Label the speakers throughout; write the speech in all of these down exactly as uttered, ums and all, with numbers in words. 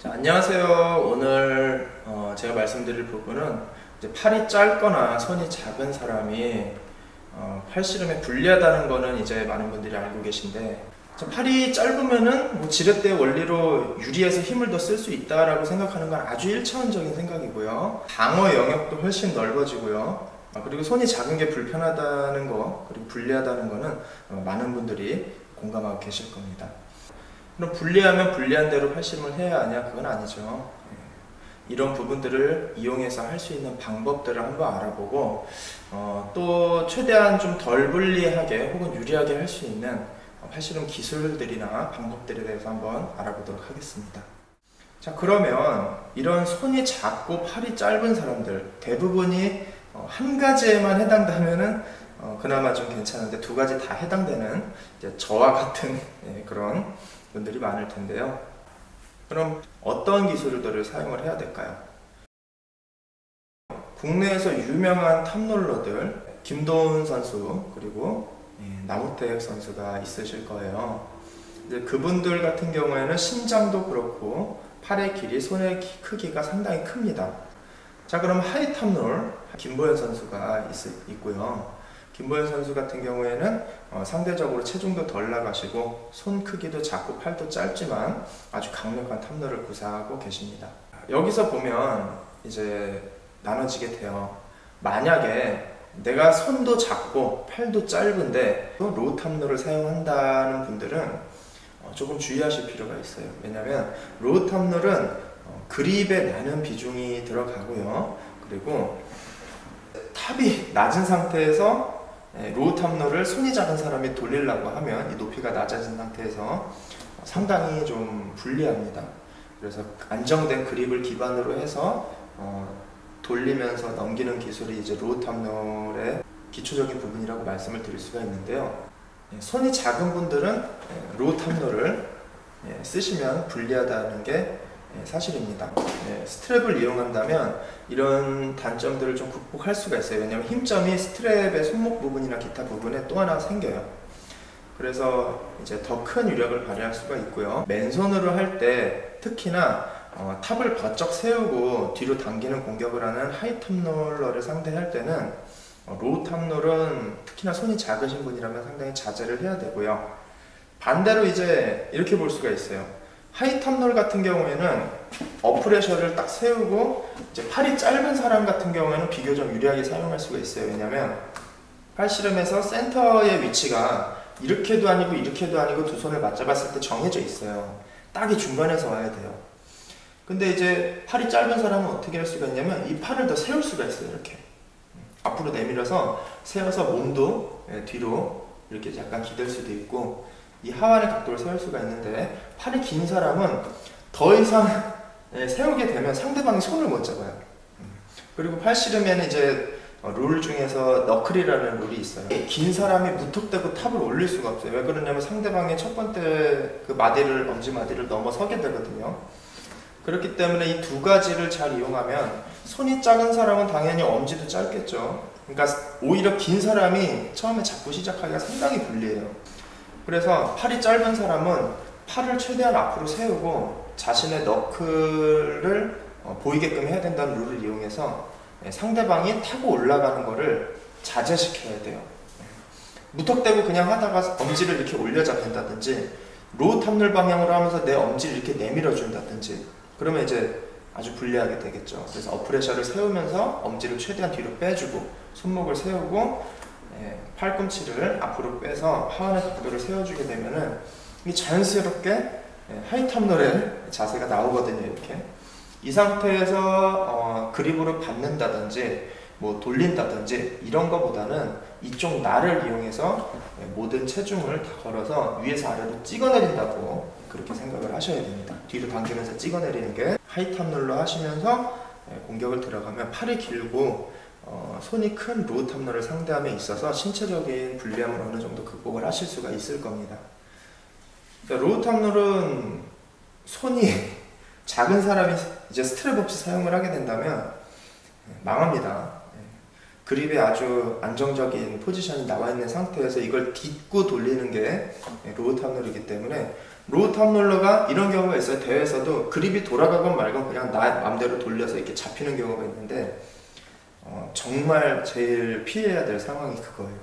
Speaker 1: 자, 안녕하세요. 오늘 어, 제가 말씀드릴 부분은 이제 팔이 짧거나 손이 작은 사람이 어, 팔씨름에 불리하다는 거는 이제 많은 분들이 알고 계신데, 자, 팔이 짧으면은 뭐 지렛대 원리로 유리해서 힘을 더 쓸 수 있다라고 생각하는 건 아주 일차원적인 생각이고요. 방어 영역도 훨씬 넓어지고요. 아, 그리고 손이 작은 게 불편하다는 거, 그리고 불리하다는 거는 어, 많은 분들이 공감하고 계실 겁니다. 그럼 불리하면 불리한 대로 팔씨름을 해야 하냐? 그건 아니죠. 이런 부분들을 이용해서 할 수 있는 방법들을 한번 알아보고 어, 또 최대한 좀 덜 불리하게 혹은 유리하게 할 수 있는 팔씨름 기술들이나 방법들에 대해서 한번 알아보도록 하겠습니다. 자, 그러면 이런 손이 작고 팔이 짧은 사람들 대부분이 어, 한 가지에만 해당되면은 어, 그나마 좀 괜찮은데 두 가지 다 해당되는 이제 저와 같은 예, 그런 분들이 많을 텐데요. 그럼 어떤 기술들을 사용을 해야 될까요? 국내에서 유명한 탑롤러들 김도훈 선수 그리고 남우택 선수가 있으실 거예요. 이제 그분들 같은 경우에는 신장도 그렇고 팔의 길이, 손의 크기가 상당히 큽니다. 자, 그럼 하이 탑롤 김보현 선수가 있, 있고요. 김보현 선수 같은 경우에는 어, 상대적으로 체중도 덜 나가시고 손 크기도 작고 팔도 짧지만 아주 강력한 탑롤을 구사하고 계십니다. 여기서 보면 이제 나눠지게 돼요. 만약에 내가 손도 작고 팔도 짧은데 로우 탑롤을 사용한다는 분들은 어, 조금 주의하실 필요가 있어요. 왜냐하면 로우 탑롤은 어, 그립에 많은 비중이 들어가고요. 그리고 탑이 낮은 상태에서 로우 탑롤을 손이 작은 사람이 돌리려고 하면 이 높이가 낮아진 상태에서 상당히 좀 불리합니다. 그래서 안정된 그립을 기반으로 해서 어, 돌리면서 넘기는 기술이 이제 로우 탑롤의 기초적인 부분이라고 말씀을 드릴 수가 있는데요. 손이 작은 분들은 로우 탑롤을 쓰시면 불리하다는 게 사실입니다. 네, 스트랩을 이용한다면 이런 단점들을 좀 극복할 수가 있어요. 왜냐하면 힘점이 스트랩의 손목 부분이나 기타 부분에 또 하나 생겨요. 그래서 이제 더 큰 위력을 발휘할 수가 있고요. 맨손으로 할 때 특히나 어, 탑을 바짝 세우고 뒤로 당기는 공격을 하는 하이 탑롤러를 상대할 때는 어, 로우 탑롤은 특히나 손이 작으신 분이라면 상당히 자제를 해야 되고요. 반대로 이제 이렇게 볼 수가 있어요. 하이 탑롤 같은 경우에는 어프레셔를 딱 세우고 이제 팔이 짧은 사람 같은 경우에는 비교적 유리하게 사용할 수가 있어요. 왜냐하면 팔씨름에서 센터의 위치가 이렇게도 아니고 이렇게도 아니고 두 손을 맞잡았을 때 정해져 있어요. 딱이 중간에서 와야 돼요. 근데 이제 팔이 짧은 사람은 어떻게 할 수가 있냐면 이 팔을 더 세울 수가 있어요. 이렇게 앞으로 내밀어서 세워서 몸도 뒤로 이렇게 약간 기댈 수도 있고 이 하완의 각도를 세울 수가 있는데, 팔이 긴 사람은 더 이상 세우게 되면 상대방이 손을 못 잡아요. 그리고 팔씨름에는 이제 룰 중에서 너클이라는 룰이 있어요. 긴 사람이 무턱대고 탑을 올릴 수가 없어요. 왜 그러냐면 상대방의 첫 번째 그 마디를, 엄지마디를 넘어서게 되거든요. 그렇기 때문에 이 두 가지를 잘 이용하면 손이 작은 사람은 당연히 엄지도 짧겠죠. 그러니까 오히려 긴 사람이 처음에 잡고 시작하기가 상당히 불리해요. 그래서 팔이 짧은 사람은 팔을 최대한 앞으로 세우고 자신의 너클을 어, 보이게끔 해야 된다는 룰을 이용해서 상대방이 타고 올라가는 거를 자제시켜야 돼요. 무턱대고 그냥 하다가 엄지를 이렇게 올려 잡는다든지 로우 탑롤 방향으로 하면서 내 엄지를 이렇게 내밀어 준다든지 그러면 이제 아주 불리하게 되겠죠. 그래서 어프레셔를 세우면서 엄지를 최대한 뒤로 빼주고 손목을 세우고 예, 팔꿈치를 앞으로 빼서 하완의 각도를 세워주게 되면은 이 자연스럽게 예, 하이 탑롤의 자세가 나오거든요. 이렇게 이 상태에서 어, 그립으로 받는다든지 뭐 돌린다든지 이런 거보다는 이쪽 날을 이용해서 예, 모든 체중을 다 걸어서 위에서 아래로 찍어내린다고 그렇게 생각을 하셔야 됩니다. 뒤로 당기면서 찍어내리는 게 하이 탑롤로 하시면서 예, 공격을 들어가면 팔이 길고 어, 손이 큰 로우 탑롤을 상대함에 있어서 신체적인 불리함을 어느 정도 극복을 하실 수가 있을 겁니다. 그러니까 로우 탑롤은 손이 작은 사람이 이제 스트랩 없이 사용을 하게 된다면 망합니다. 그립에 아주 안정적인 포지션이 나와 있는 상태에서 이걸 딛고 돌리는 게 로우 탑롤이기 때문에, 로우 탑롤러가 이런 경우가 있어요. 대회에서도 그립이 돌아가건 말건 그냥 나 맘대로 돌려서 이렇게 잡히는 경우가 있는데, 어, 정말 제일 피해야 될 상황이 그거예요.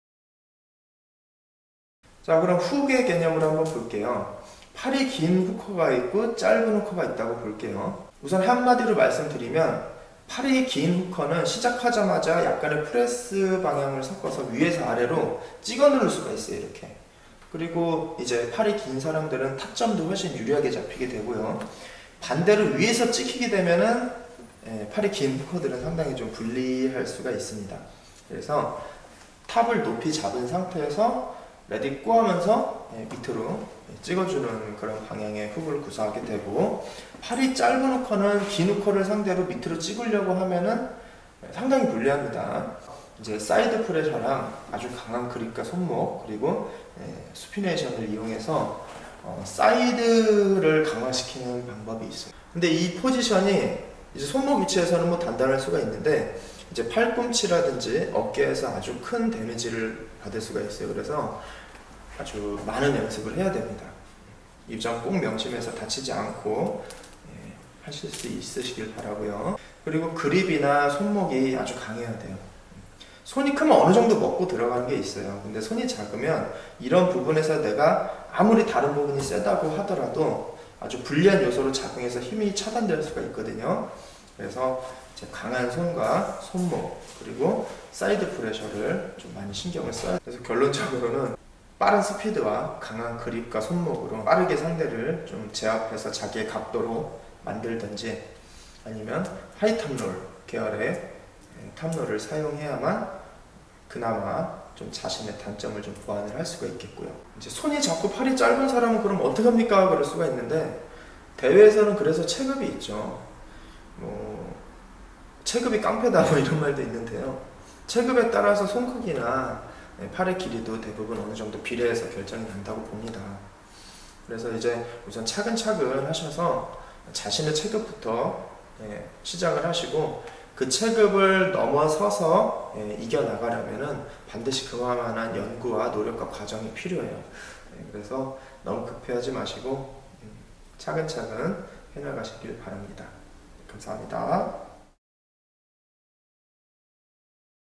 Speaker 1: 자, 그럼 훅의 개념을 한번 볼게요. 팔이 긴 후커가 있고 짧은 후커가 있다고 볼게요. 우선 한마디로 말씀드리면, 팔이 긴 후커는 시작하자마자 약간의 프레스 방향을 섞어서 위에서 아래로 찍어 누를 수가 있어요. 이렇게. 그리고 이제 팔이 긴 사람들은 타점도 훨씬 유리하게 잡히게 되고요. 반대로 위에서 찍히게 되면은 예, 팔이 긴 후커들은 상당히 좀 불리할 수가 있습니다. 그래서 탑을 높이 잡은 상태에서 레디 고 하면서 예, 밑으로 찍어주는 그런 방향의 훅을 구사하게 되고, 팔이 짧은 후커는 긴 후커를 상대로 밑으로 찍으려고 하면은 상당히 불리합니다. 이제 사이드 프레셔랑 아주 강한 그립과 손목, 그리고 예, 수피네이션을 이용해서 어, 사이드를 강화시키는 방법이 있어요. 근데 이 포지션이 이제 손목 위치에서는 뭐 단단할 수가 있는데, 이제 팔꿈치라든지 어깨에서 아주 큰 데미지를 받을 수가 있어요. 그래서 아주 많은 연습을 해야 됩니다. 이 점 꼭 명심해서 다치지 않고 예, 하실 수 있으시길 바라고요. 그리고 그립이나 손목이 아주 강해야 돼요. 손이 크면 어느 정도 먹고 들어가는 게 있어요. 근데 손이 작으면 이런 부분에서 내가 아무리 다른 부분이 세다고 하더라도 아주 불리한 요소로 작용해서 힘이 차단될 수가 있거든요. 그래서 이제 강한 손과 손목, 그리고 사이드 프레셔를 좀 많이 신경을 써요. 그래서 결론적으로는 빠른 스피드와 강한 그립과 손목으로 빠르게 상대를 좀 제압해서 자기의 각도로 만들든지, 아니면 하이 탑롤 계열의 탑롤을 사용해야만 그나마 좀 자신의 단점을 좀 보완을 할 수가 있겠고요. 이제 손이 작고 팔이 짧은 사람은 그럼 어떡합니까? 그럴 수가 있는데, 대회에서는 그래서 체급이 있죠. 뭐 체급이 깡패다 뭐 이런 말도 있는데요. 체급에 따라서 손 크기나 팔의 길이도 대부분 어느 정도 비례해서 결정이 난다고 봅니다. 그래서 이제 우선 차근차근 하셔서 자신의 체급부터 예, 시작을 하시고, 그 체급을 넘어서서 예, 이겨나가려면 반드시 그만한 연구와 노력과 과정이 필요해요. 예, 그래서 너무 급해하지 마시고 음, 차근차근 해나가시길 바랍니다. 감사합니다.